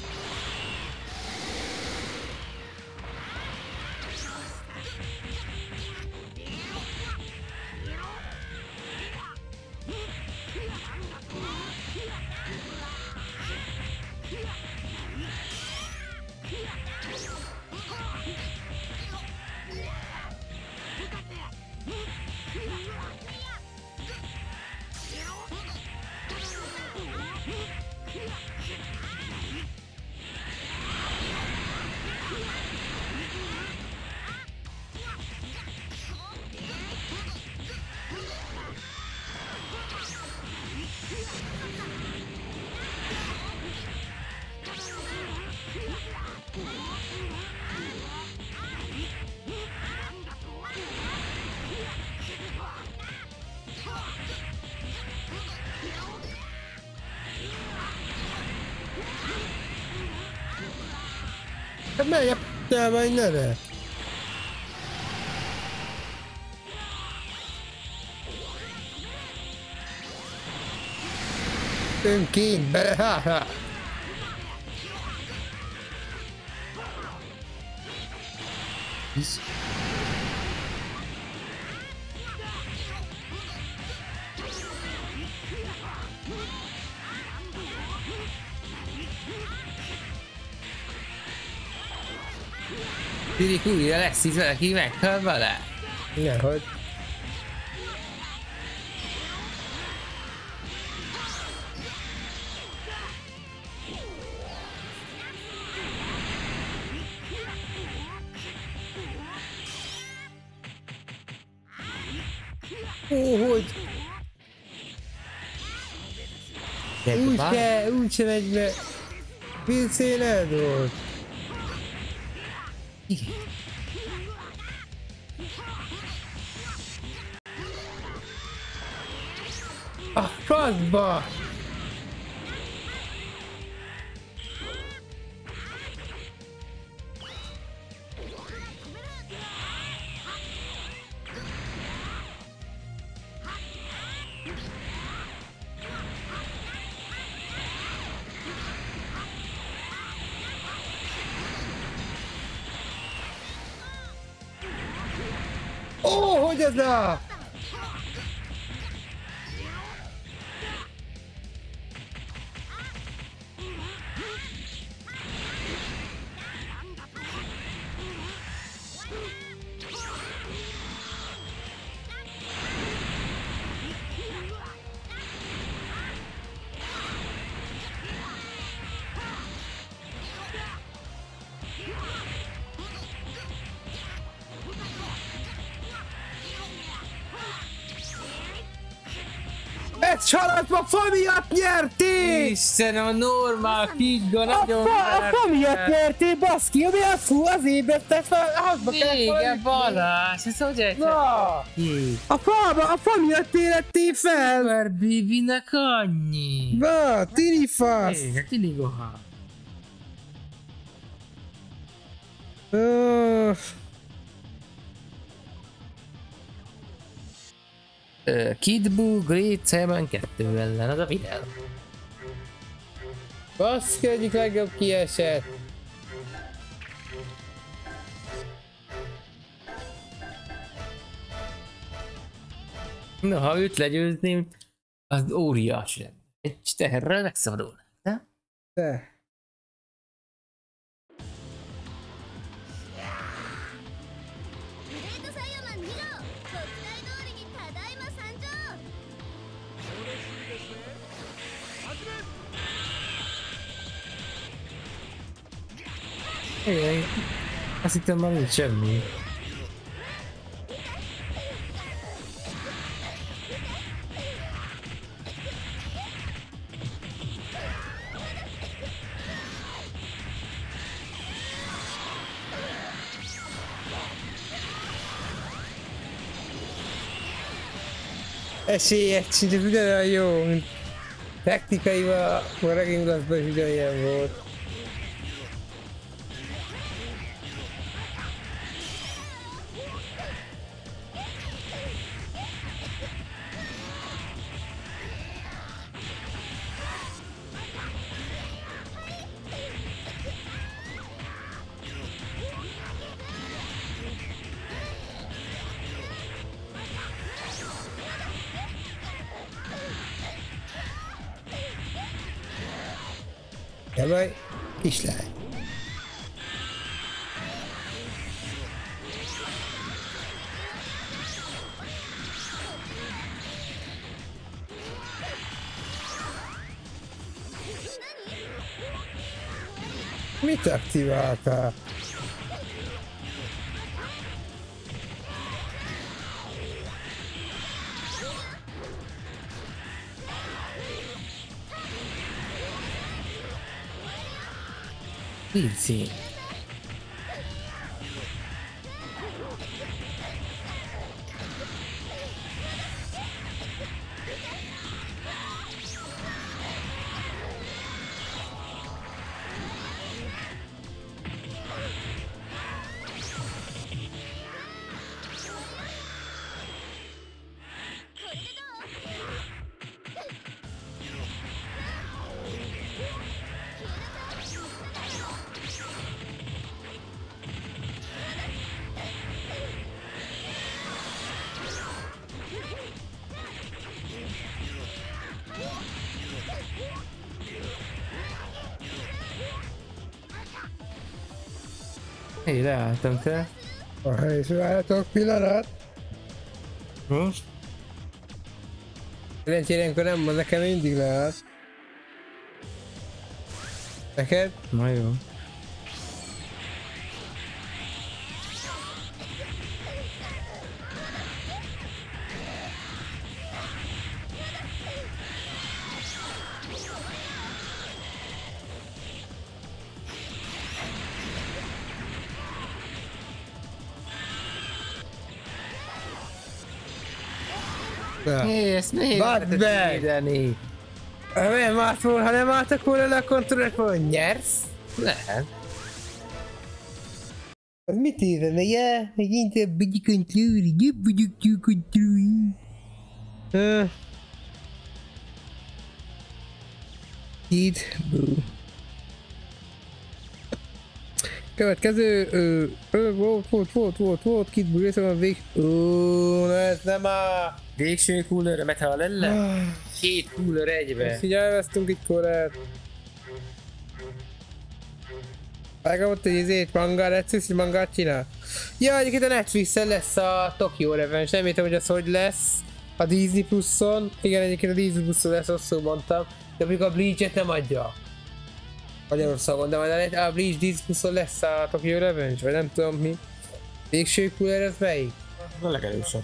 Hát menj a p***ába innen! Önként bele, ha-ha! Tűnik újra lesz itt valaki meghal vele? Nehogy. Hogy? Úgy se megy be. Pilcéled volt. Igen. A faszba! Ó, hogy ez a... Ez családba fa miatt nyerték! Istenem, a normál Kidga A nagyon fa miatt nyerték, baszki, ami a fú, az ébredtek fel, házba kellett Igen, valami. Balázs, ez hogy egy? Na! A fa miatt élették fel! Super Bibinek annyi. Na, tiri fasz! Igen, tiligoha. Kid Buu Great Simon 2 ellen, az a videó. Baszki, egyik legjobb kiesett. Na, ha őt legyőzném, az óriási lenne. Egy teherrel megszabadulna, de? De. azt hittem már nincs semmi. Esélyek sincs, ez ugyanolyan jó, mint technikaival a Reggae Glassban is ugyanilyen volt. Jaj, kislány. Mit aktiváltál? Easy. Hé, leálltam te. A helyes várjatok pillanat. Most? Szerencsére ilyenkor nem van, nekem mindig leállt. Neked? Na jó. Hé, ezt miért Badd meg! védeni? Nem állt volna, ha nem álltak volna le a kontrollert, volna nyersz? Lehet. Az mit érne, ja? Meg inkább egy kontrolli, jobb vagyok jó kontrolli. Kid Buu. Következő, volt, Kid Buu része van vég. Na ez nem a... Végső cooler, metal lenne? Két cooler egybe. Ezt így elvesztünk egy korát. Megkapott egy izét, mangát, Netflix egy mangát csinál. Ja, egyébként a Netflixen lesz a Tokyo Revenge, nem értem, hogy az hogy lesz. A Disney Pluson. Igen, egyébként a Disney Pluson lesz, rosszul mondtam. De még a Bleach-et nem adja. Magyarországon, de majd a Bleach Disney Pluson lesz a Tokyo Revenge, vagy nem tudom mi. Végső cooler ez melyik? A legerősebb.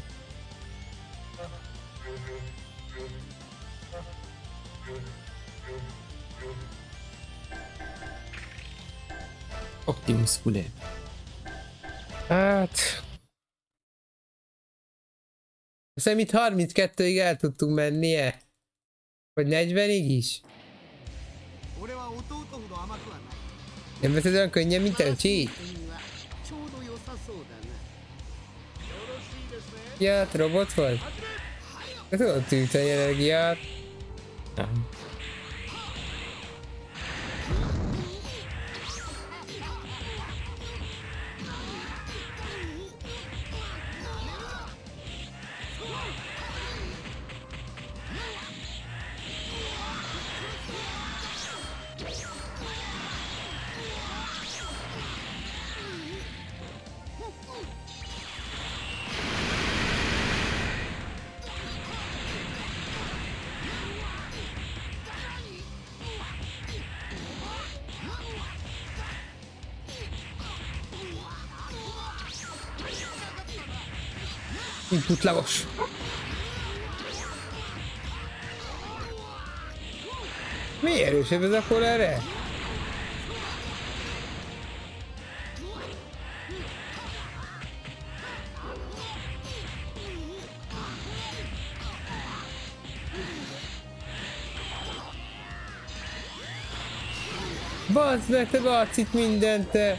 Optimus cooler. Hát... Szerintem itt 32-ig el tudtunk mennie. Vagy 40-ig is. Nem veszed olyan könnyen, mint Elcsi? Ja, te robot vagy? Te tudod tűteni energiát? Nem. Inputlagos. Mi erősebb ez akkor erre? Bazd meg, te badsz itt mindent, te!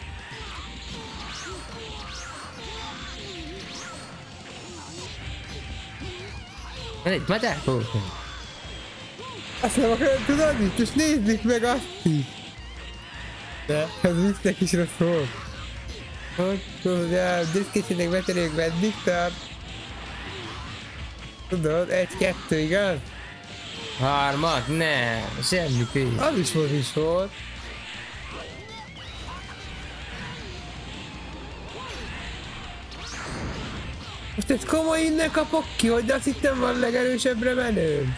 Van egy madárpóka. Azt nem akarom tudod itt, és nézzük meg azt is! De ez visznek is rossz volt. Hogy tudja, diszkétsének beterők meddig tart? Tudod, 1-2, igaz? 3, nem, semmi pénz. Az is volt. Most ezt komoly innen kapok ki, hogy azt hittem van legerősebbre menőm.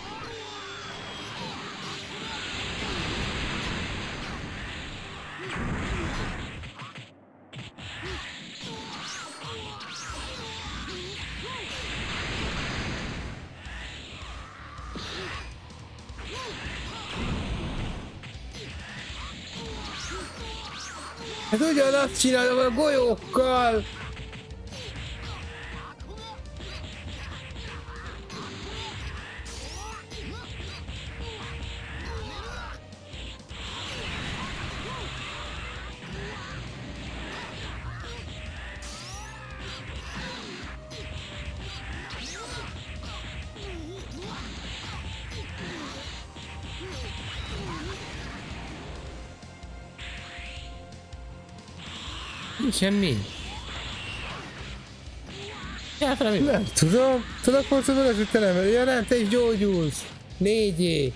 Hát ugyanazt csinálom a golyókkal! Semmi. Elfele mi? Nem tudom. Tudok hozzá vele, hogy te nem. Ja nem, te is gyógyulsz. 4-é.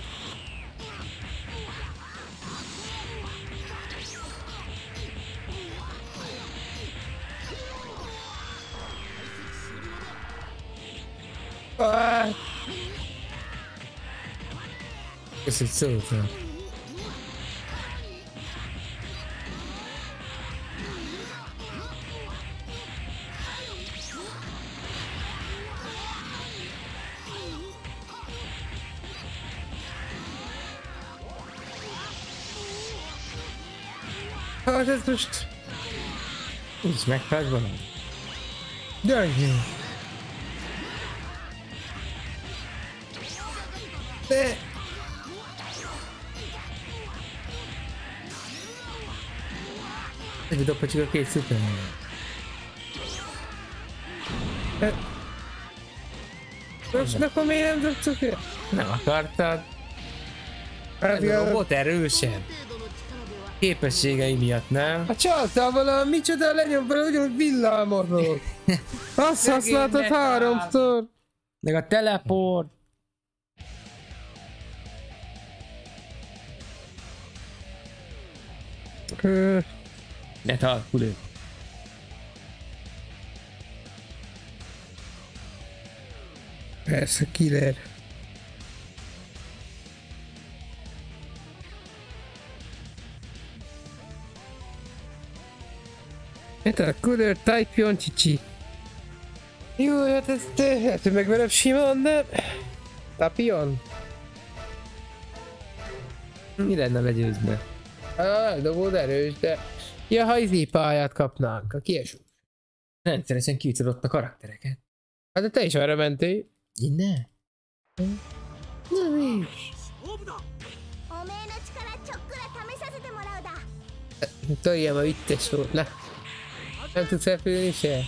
Ez egy szóval. Hát ez most... Így megfelelsz valami? Gyöngyű. De... Egy dobva csak a két Superman. Most akkor miért nem dobtuk el? Nem akartad? Hát Ez a robot erősebb. Képességei miatt, nem? Hát csaltál valami, micsoda lenyom vele ugyanúgy villámodok. Azt használtad háromszor. Meg a teleport. Ne talpul. Persze, killer. Metal Cooler Type Csici. Jó, hát ezt lehet, hogy megverem simán, de... Tapion? Mi lenne legyőzve? Eldobód erős, de... Ja, ha izé pályát kapnánk, a kieső. Rendszeresen kiütött a karaktereket. Hát de te is arra mentél. Innen? Nem is. Toljam a üttes volt, na. Nem tudsz repülni se?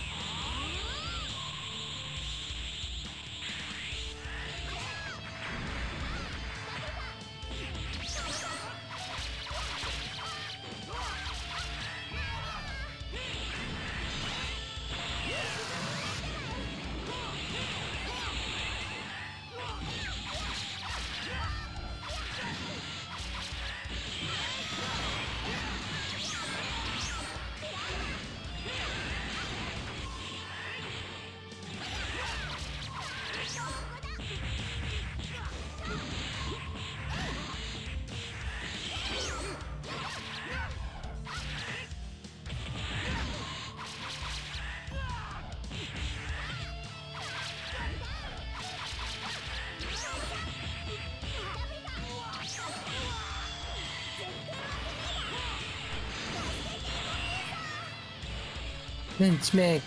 Nincs meg!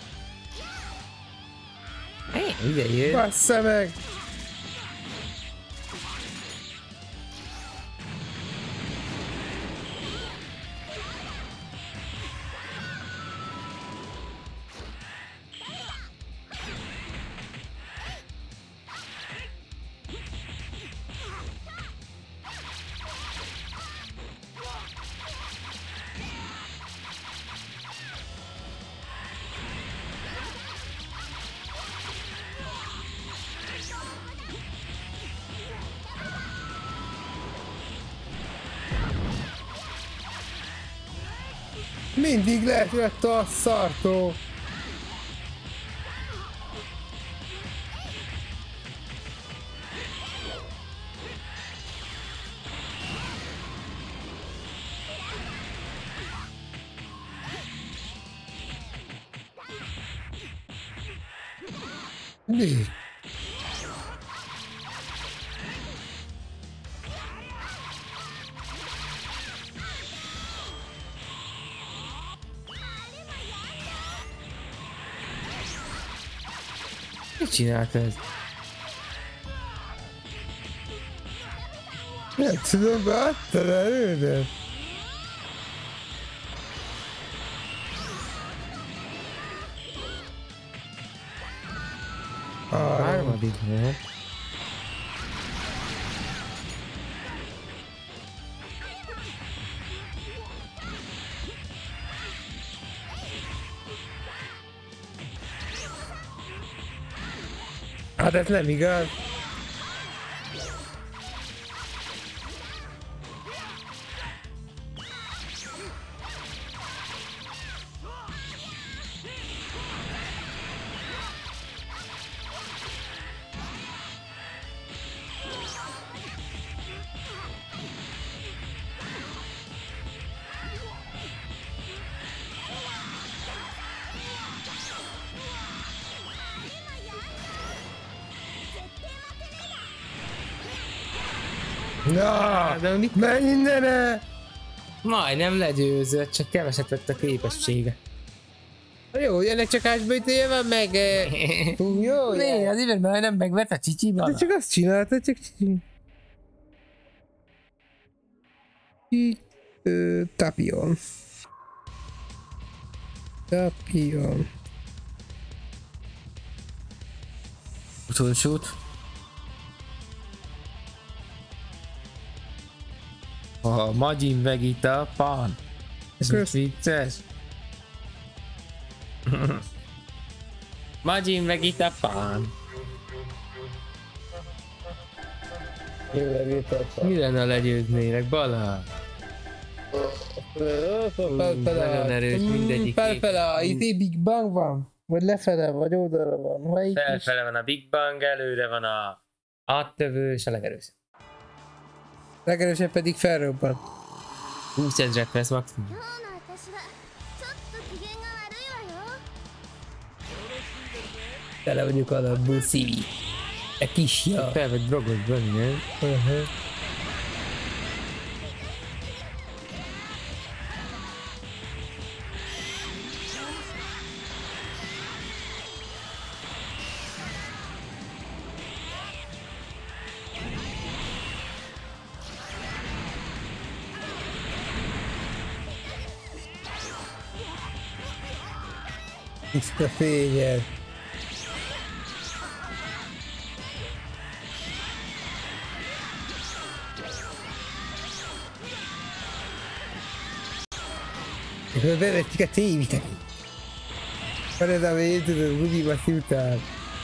Ide jön! Bassza meg! Mindig lett a szartó. Mi? Mit csinált ez? Nem tudom, beadtad erődet? Harmadik, ne? Hát ez nem igaz. Na, De mit? menj innen! Majdnem legyőzött, csak keveset vett a képessége. Jó, ennek csak ásbőjtője van meg... Fú, jó, Mi? Az évet majdnem megvett a csicsiba. de csak azt csinálta, csak... Tapion. Tapion. Utolsót. Majin Vegeta Pan. Ez most vicces. Majin Vegeta Pan. Mi lenne, ha legyőznélek, Balázs? Nagyon erős, mindegyik. Felfele, itt Big Bang van? Vagy lefele, vagy oldalra van? Felfele van a Big Bang, előre van a áttövő és a legerősebb. Legerősebb pedig felrobban. 20 000 lesz maximum. Tele vagyok alapból szívi. E kisja. Fel vagy drogot venni, nem? Tiszta fényed. Bevettük a C-vitamin. Van ez a én tudod, budiba szültál.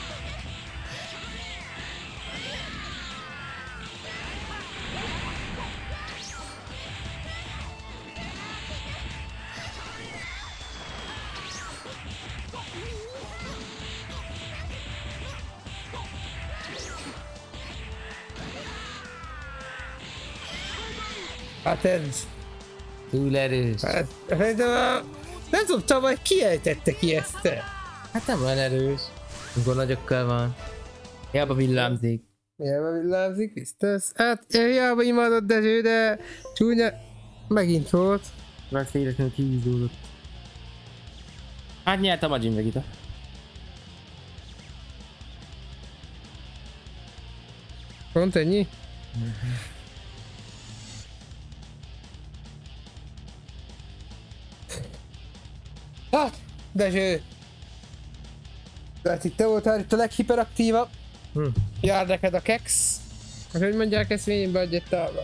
Hát ez... Túl erős. Hát, nem tudom, tavaly kiejtette ki ezt. Hát nem olyan erős. Amikor nagyokkal van. Hiába villámzik. Hiába villámzik, biztos. Hát hiába imádott Dezső, de csúnya megint volt. Mert véletlenül kihúzódott. Hát nyert a Majin Vegeta. Pont ennyi? Hát, Dezső! Tehát itt te voltál itt a leghiperaktívabb. Jár neked a keks. Hogy mondják ezt fénybe egy távol.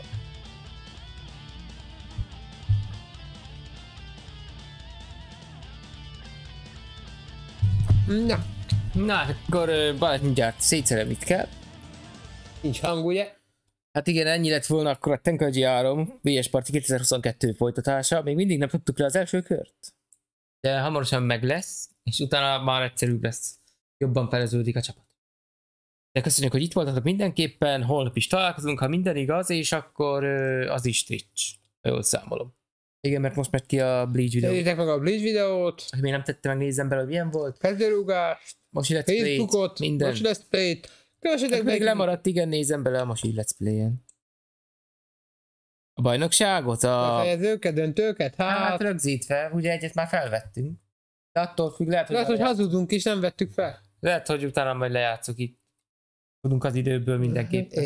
Na. Na, akkor Balázs mindjárt szétszerem mit kell. Nincs hang, ugye? Hát igen, ennyi lett volna akkor a Tenkaichi 3 VS Party 2022 folytatása. Még mindig nem tudtuk le az első kört. De hamarosan meg lesz, és utána már egyszerűbb lesz. Jobban feleződik a csapat. De köszönjük, hogy itt voltatok mindenképpen, holnap is találkozunk, ha minden igaz, és akkor az is Twitch. Jól számolom. Igen, mert most megy ki a Bleach videó. Tegyétek meg a Bleach videót. Még nem tette meg, nézzem bele, hogy milyen volt. Kezdőrúgást. Most Let's Play-t. Facebookot. Minden. Most Let's Play-t. Kövessetek még lemaradt, igen, nézem bele a Masi Let's Play-en. A bajnokságot? A fejezőket, döntőket? Hát rögzítve, ugye egyet már felvettünk. De attól függ, lehet, hogy hazudunk is, nem vettük fel. Lehet, hogy utána majd lejátszok itt. Tudunk az időből mindenképpen.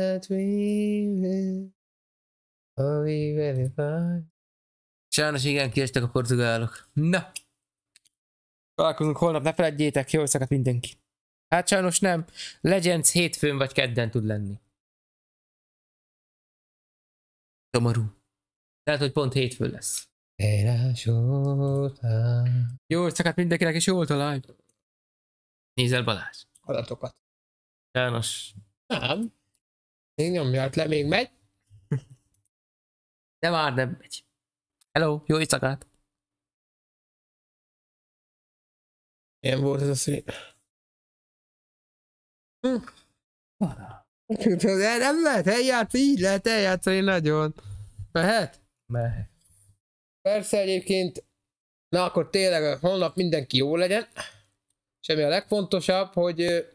Sajnos igen, kiestek a portugálok. Na! Találkozunk holnap, ne feledjétek, jól szakadt mindenki. Hát sajnos nem. Legends hétfőn vagy kedden tud lenni. Szomorú. Lehet, hogy pont hétfőn lesz. Jól szakadt mindenkinek, és jó volt a live. Nézel Balázs. Adatokat. Sajnos. Nem. Még nyomját le, még megy. De már nem megy. Hello, jó éjszakát. Ilyen volt ez a szín. Nem lehet eljátszani, így lehet eljátszani nagyon. Mehet? Mehet. Persze egyébként, na akkor tényleg holnap mindenki jó legyen. És ami a legfontosabb, hogy